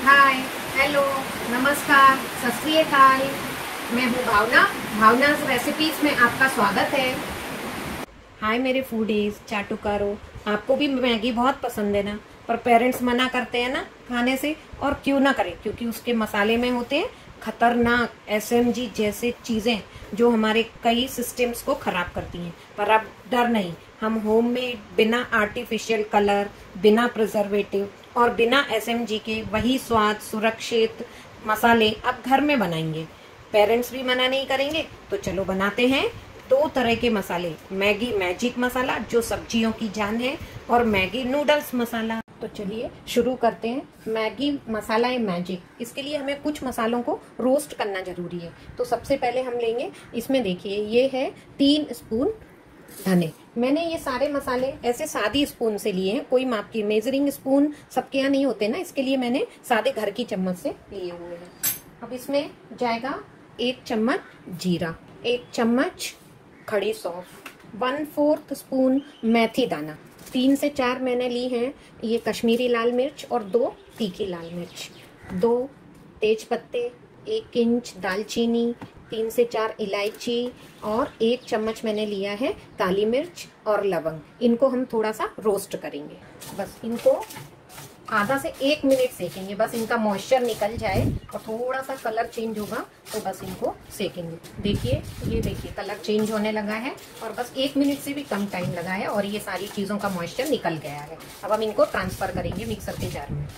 हाय, hello, नमस्कार, सत श्री अकाल। मैं हूँ भावना। भावना's रेसिपीज में आपका स्वागत है। हाय मेरे फूडीज, चाटुकारो, आपको भी मैगी बहुत पसंद है ना? पर पेरेंट्स मना करते हैं ना खाने से, और क्यों ना करें, क्योंकि उसके मसाले में होते हैं खतरनाक एसएमजी जैसे चीज़ें जो हमारे कई सिस्टम्स को खराब करती हैं। पर अब डर नहीं, हम होममेड, बिना आर्टिफिशियल कलर, बिना प्रिजर्वेटिव और बिना एसएमजी के वही स्वाद, सुरक्षित मसाले अब घर में बनाएंगे। पेरेंट्स भी मना नहीं करेंगे तो चलो बनाते हैं। 2 तरह के मसाले, मैगी मैजिक मसाला जो सब्जियों की जान है, और मैगी नूडल्स मसाला। तो चलिए शुरू करते हैं। मैगी मसाला है मैजिक, इसके लिए हमें कुछ मसालों को रोस्ट करना जरूरी है। तो सबसे पहले हम लेंगे, इसमें देखिए ये है 3 स्पून धने। मैंने ये सारे मसाले ऐसे सादी स्पून से लिए हैं, कोई माप की मेजरिंग स्पून सबके यहाँ नहीं होते ना, इसके लिए मैंने सादे घर की चम्मच से लिए हुए हैं। अब इसमें जाएगा 1 चम्मच जीरा, 1 चम्मच खड़ी सौंफ, 1/4 स्पून मेथी दाना, 3 से 4 मैंने ली हैं ये कश्मीरी लाल मिर्च, और 2 तीखी लाल मिर्च, 2 तेज पत्ते, 1 इंच दालचीनी, 3 से 4 इलायची, और 1 चम्मच मैंने लिया है काली मिर्च और लवंग। इनको हम थोड़ा सा रोस्ट करेंगे। बस इनको आधा से 1 मिनट सेकेंगे, बस इनका मॉइस्चर निकल जाए और थोड़ा सा कलर चेंज होगा तो बस इनको सेकेंगे। देखिए, ये देखिए कलर चेंज होने लगा है, और बस 1 मिनट से भी कम टाइम लगा है, और ये सारी चीज़ों का मॉइस्चर निकल गया है। अब हम इनको ट्रांसफ़र करेंगे मिक्सर के जार में।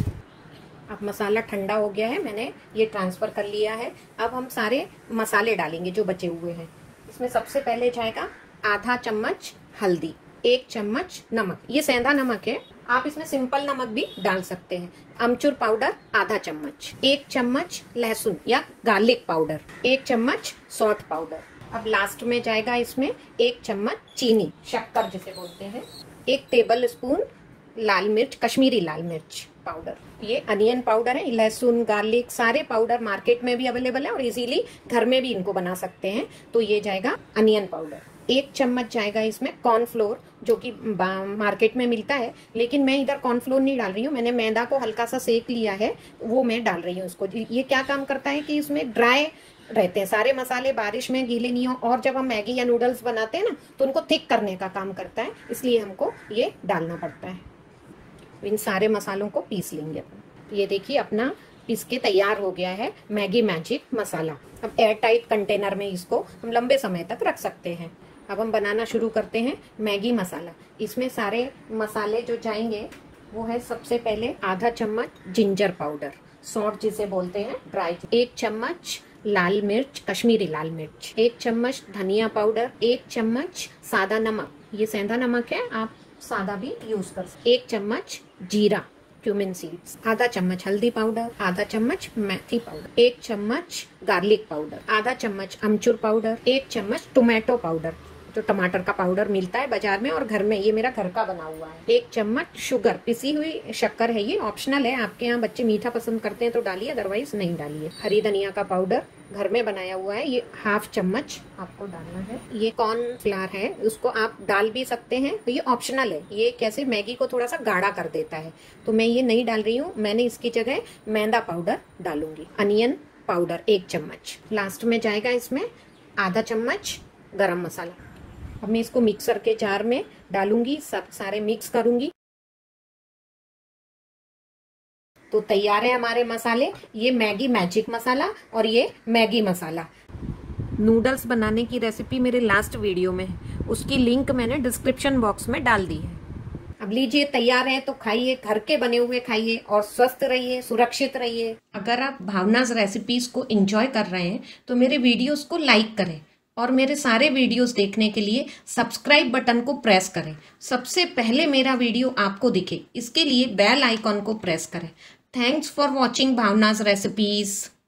अब मसाला ठंडा हो गया है, मैंने ये ट्रांसफ़र कर लिया है। अब हम सारे मसाले डालेंगे जो बचे हुए हैं। इसमें सबसे पहले जाएगा आधा चम्मच हल्दी, 1 चम्मच नमक, ये सेंधा नमक है, आप इसमें सिंपल नमक भी डाल सकते हैं। अमचूर पाउडर आधा चम्मच, 1 चम्मच लहसुन या गार्लिक पाउडर, 1 चम्मच सॉल्ट पाउडर। अब लास्ट में जाएगा इसमें 1 चम्मच चीनी, शक्कर जिसे बोलते हैं, 1 टेबल स्पून लाल मिर्च, कश्मीरी लाल मिर्च पाउडर। ये अनियन पाउडर है, लहसुन गार्लिक सारे पाउडर मार्केट में भी अवेलेबल है, और इजीली घर में भी इनको बना सकते हैं। तो ये जाएगा अनियन पाउडर। 1 चम्मच जाएगा इसमें कॉर्नफ्लोर, जो कि मार्केट में मिलता है, लेकिन मैं इधर कॉर्नफ्लोर नहीं डाल रही हूँ, मैंने मैदा को हल्का सा सेक लिया है, वो मैं डाल रही हूँ इसको। ये क्या काम करता है कि इसमें ड्राई रहते हैं सारे मसाले, बारिश में गीले नहीं हो, और जब हम मैगी या नूडल्स बनाते हैं ना तो उनको थिक करने का काम करता है, इसलिए हमको ये डालना पड़ता है। इन सारे मसालों को पीस लेंगे। ये देखिए अपना पीस के तैयार हो गया है मैगी मैजिक मसाला। अब एयर टाइट कंटेनर में इसको हम लंबे समय तक रख सकते हैं। अब हम बनाना शुरू करते हैं मैगी मसाला। इसमें सारे मसाले जो जाएंगे वो है, सबसे पहले आधा चम्मच जिंजर पाउडर, सौंठ जिसे बोलते हैं ड्राई, 1 चम्मच लाल मिर्च, कश्मीरी लाल मिर्च, 1 चम्मच धनिया पाउडर, 1 चम्मच सादा नमक, ये सेंधा नमक है, आप सादा भी यूज कर सकते, 1 चम्मच जीरा क्यूमिन सीड्स, आधा चम्मच हल्दी पाउडर, आधा चम्मच मेथी पाउडर, 1 चम्मच गार्लिक पाउडर, आधा चम्मच अमचूर पाउडर, 1 चम्मच टोमेटो पाउडर, जो टमाटर का पाउडर मिलता है बाजार में, और घर में ये मेरा घर का बना हुआ है, 1 चम्मच शुगर, पिसी हुई शक्कर है, ये ऑप्शनल है, आपके यहाँ बच्चे मीठा पसंद करते हैं तो डालिए, अदरवाइज नहीं डालिए। हरी धनिया का पाउडर घर में बनाया हुआ है, ये 1/2 चम्मच आपको डालना है। ये कॉर्नफ्लावर है, उसको आप डाल भी सकते हैं, तो ये ऑप्शनल है, ये कैसे मैगी को थोड़ा सा गाढ़ा कर देता है, तो मैं ये नहीं डाल रही हूँ, मैंने इसकी जगह मैदा पाउडर डालूंगी। अनियन पाउडर 1 चम्मच। लास्ट में जाएगा इसमें आधा चम्मच गरम मसाला। अब मैं इसको मिक्सर के जार में डालूंगी, सब सारे मिक्स करूंगी। तो तैयार है हमारे मसाले, ये मैगी मैजिक मसाला और ये मैगी मसाला। नूडल्स बनाने की रेसिपी मेरे लास्ट वीडियो में है, उसकी लिंक मैंने डिस्क्रिप्शन बॉक्स में डाल दी है। अब लीजिए, तैयार है तो खाइए, घर के बने हुए खाइए, और स्वस्थ रहिए, सुरक्षित रहिए। अगर आप भावना's रेसिपीज को एंजॉय कर रहे हैं तो मेरे वीडियोस को लाइक करें, और मेरे सारे वीडियोस देखने के लिए सब्सक्राइब बटन को प्रेस करें, सबसे पहले मेरा वीडियो आपको दिखे, इसके लिए बेल आइकॉन को प्रेस करें। Thanks for watching Bhavna's recipes.